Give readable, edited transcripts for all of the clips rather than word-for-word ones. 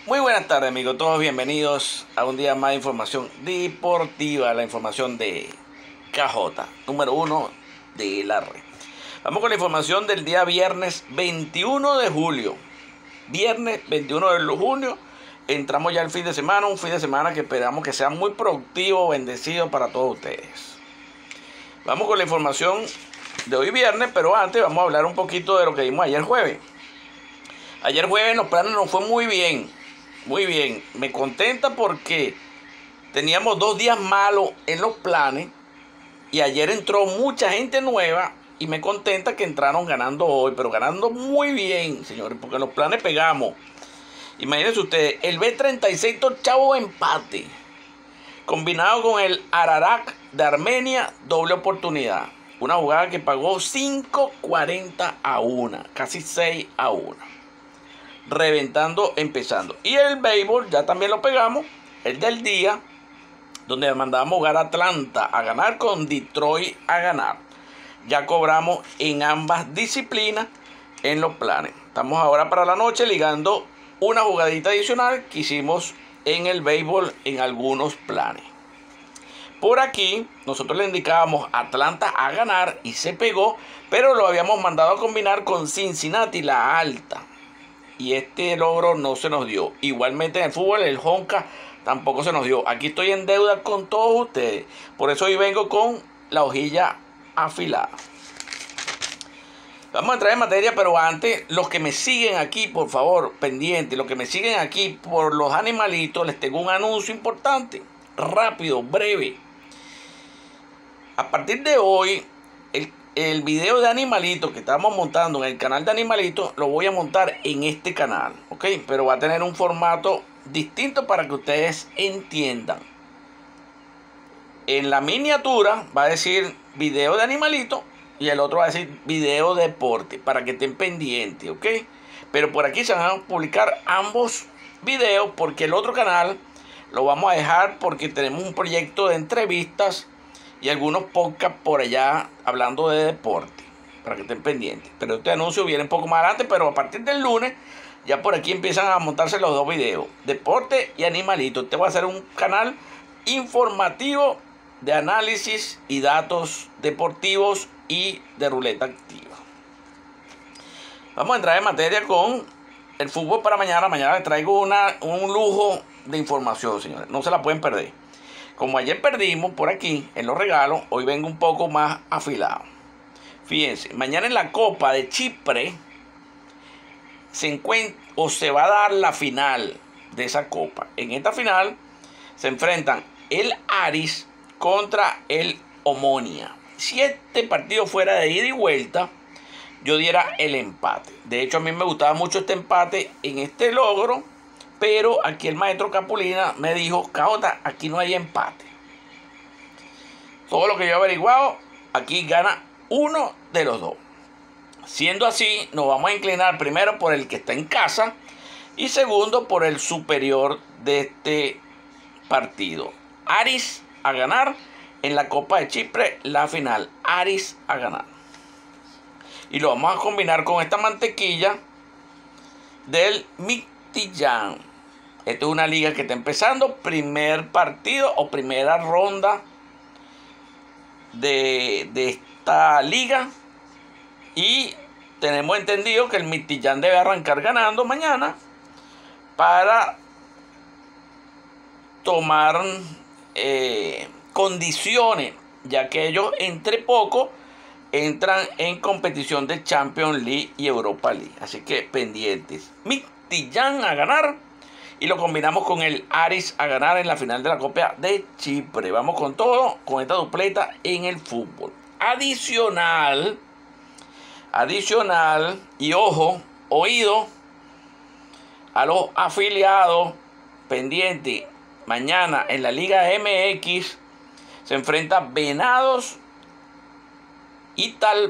Muy buenas tardes, amigos, todos bienvenidos a un día más de información deportiva, la información de KJ, número uno de la red. Vamos con la información del día viernes 21 de julio. Viernes 21 de junio, entramos ya al fin de semana, un fin de semana que esperamos que sea muy productivo, bendecido para todos ustedes. Vamos con la información de hoy viernes, pero antes vamos a hablar un poquito de lo que vimos ayer jueves. Ayer jueves los planes nos fue muy bien. Muy bien, me contenta porque teníamos 2 días malos en los planes y ayer entró mucha gente nueva y me contenta que entraron ganando hoy, pero ganando muy bien, señores, porque en los planes pegamos. Imagínense ustedes, el B36 Torchavo empate, combinado con el Ararak de Armenia, doble oportunidad. Una jugada que pagó 5.40-1, casi 6-1. Reventando, empezando. Y el béisbol ya también lo pegamos, el del día, donde mandamos jugar a Atlanta a ganar con Detroit a ganar. Ya cobramos en ambas disciplinas en los planes. Estamos ahora para la noche ligando una jugadita adicional que hicimos en el béisbol en algunos planes. Por aquí nosotros le indicábamos Atlanta a ganar y se pegó, pero lo habíamos mandado a combinar con Cincinnati la alta. Y este logro no se nos dio. Igualmente en el fútbol el Honka tampoco se nos dio. Aquí estoy en deuda con todos ustedes. Por eso hoy vengo con la hojilla afilada. Vamos a entrar en materia, pero antes, los que me siguen aquí, por favor, pendientes, los que me siguen aquí por los animalitos, les tengo un anuncio importante, rápido, breve. A partir de hoy, el video de animalitos que estamos montando en el canal de animalitos lo voy a montar en este canal, ¿ok? Pero va a tener un formato distinto para que ustedes entiendan. En la miniatura va a decir video de animalitos y el otro va a decir video deporte, para que estén pendientes, ¿ok? Pero por aquí se van a publicar ambos videos porque el otro canal lo vamos a dejar porque tenemos un proyecto de entrevistas y algunos podcasts por allá hablando de deporte, para que estén pendientes. Pero este anuncio viene un poco más adelante, pero a partir del lunes ya por aquí empiezan a montarse los dos videos, deporte y animalitos. Este va a ser un canal informativo de análisis y datos deportivos y de ruleta activa. Vamos a entrar en materia con el fútbol para mañana. Mañana les traigo un lujo de información, señores, no se la pueden perder. Como ayer perdimos por aquí en los regalos, hoy vengo un poco más afilado. Fíjense, mañana en la Copa de Chipre se va a dar la final de esa copa. En esta final se enfrentan el Aris contra el Omonia. Si este partido fuera de ida y vuelta, yo diera el empate. De hecho, a mí me gustaba mucho este empate en este logro. Pero aquí el maestro Capulina me dijo, Cajota, aquí no hay empate. Todo lo que yo he averiguado, aquí gana uno de los dos. Siendo así, nos vamos a inclinar primero por el que está en casa y segundo por el superior de este partido. Aris a ganar en la Copa de Chipre, la final. Aris a ganar. Y lo vamos a combinar con esta mantequilla del Midtjylland. Esto es una liga que está empezando, primer partido o primera ronda de esta liga. Y tenemos entendido que el Midtjylland debe arrancar ganando mañana para tomar condiciones, ya que ellos entre poco entran en competición de Champions League y Europa League. Así que pendientes. Midtjylland a ganar. Y lo combinamos con el Aris a ganar en la final de la Copa de Chipre. Vamos con todo, con esta dupleta en el fútbol. Adicional, y ojo, oído a los afiliados pendientes. Mañana en la Liga MX se enfrenta Venados y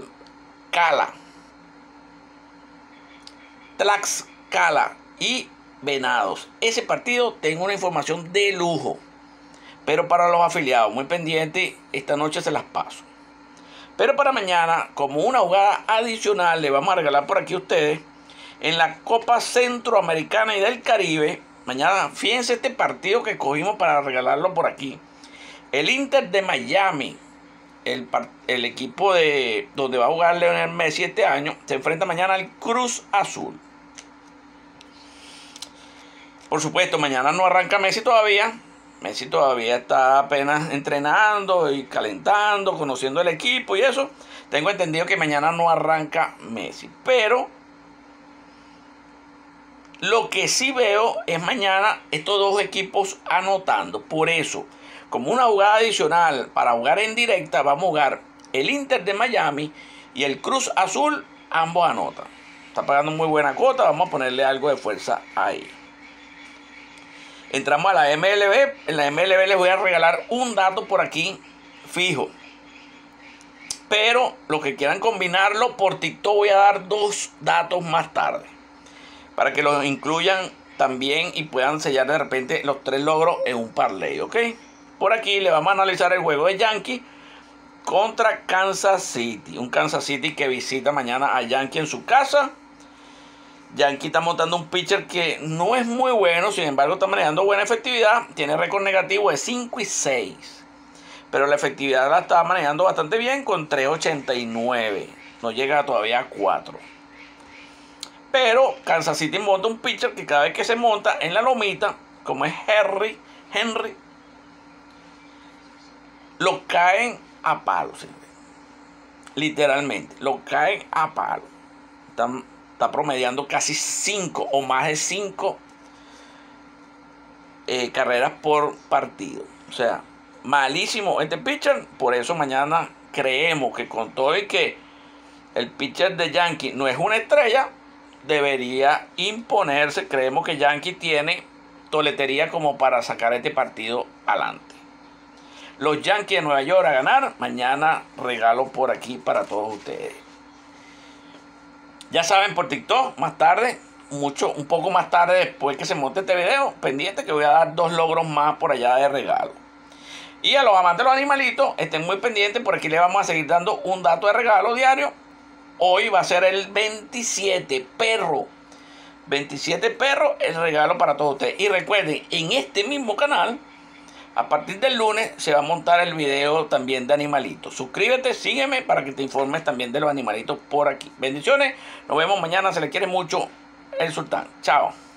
Tlaxcala y Venados. Ese partido tengo una información de lujo, pero para los afiliados, muy pendientes, esta noche se las paso. Pero para mañana, como una jugada adicional, le vamos a regalar por aquí a ustedes en la Copa Centroamericana y del Caribe Mañana, fíjense este partido que cogimos para regalarlo por aquí. El Inter de Miami, el equipo de donde va a jugar Lionel Messi este año, se enfrenta mañana al Cruz Azul. Por supuesto, mañana no arranca Messi todavía. Messi todavía está apenas entrenando y calentando, conociendo el equipo y eso. Tengo entendido que mañana no arranca Messi. Pero lo que sí veo es mañana estos dos equipos anotando. Por eso, como una jugada adicional para jugar en directa, vamos a jugar el Inter de Miami y el Cruz Azul. Ambos anotan. Está pagando muy buena cuota. Vamos a ponerle algo de fuerza ahí. Entramos a la MLB. En la MLB les voy a regalar un dato por aquí fijo. Pero los que quieran combinarlo por TikTok voy a dar 2 datos más tarde. Para que los incluyan también y puedan sellar de repente los 3 logros en un parlay, ¿ok? Por aquí le vamos a analizar el juego de Yankees contra Kansas City. Un Kansas City que visita mañana a Yankees en su casa. Yankee está montando un pitcher que no es muy bueno, sin embargo está manejando buena efectividad. Tiene récord negativo de 5 y 6. Pero la efectividad la está manejando bastante bien con 3.89. No llega todavía a 4. Pero Kansas City monta un pitcher que cada vez que se monta en la lomita, como es Henry, lo caen a palos. Literalmente, lo caen a palos. Está promediando casi 5 o más de 5 carreras por partido. O sea, malísimo este pitcher. Por eso mañana creemos que con todo y que el pitcher de Yankee no es una estrella, debería imponerse. Creemos que Yankee tiene toletería como para sacar este partido adelante. Los Yankees de Nueva York a ganar. Mañana regalo por aquí para todos ustedes. Ya saben, por TikTok, más tarde, un poco más tarde después que se monte este video, pendiente que voy a dar 2 logros más por allá de regalo. Y a los amantes de los animalitos, estén muy pendientes, por aquí les vamos a seguir dando un dato de regalo diario. Hoy va a ser el 27 perro. 27 perros, el regalo para todos ustedes. Y recuerden, en este mismo canal, a partir del lunes se va a montar el video también de animalitos. Suscríbete, sígueme para que te informes también de los animalitos por aquí. Bendiciones, nos vemos mañana, se les quiere mucho, el Sultán. Chao.